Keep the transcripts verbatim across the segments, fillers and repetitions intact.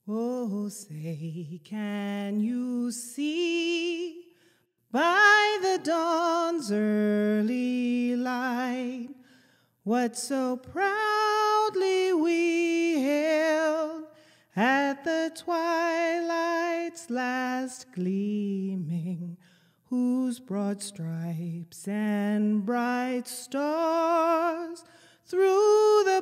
Oh, say, can you see by the dawn's early light what so proudly we hailed at the twilight's last gleaming, whose broad stripes and bright stars through the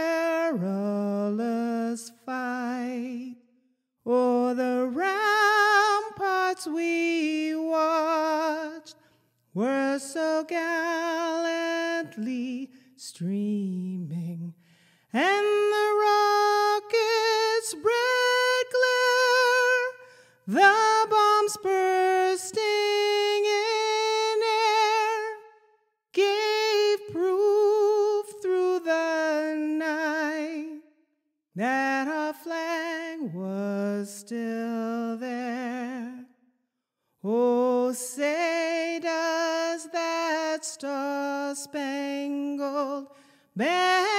perilous fight o'er the ramparts we watched were so gallantly streaming, and the rockets' bright glare, the bombs bursting in air, gave proof through the night that our flag was still there. Oh, say, does that star-spangled banner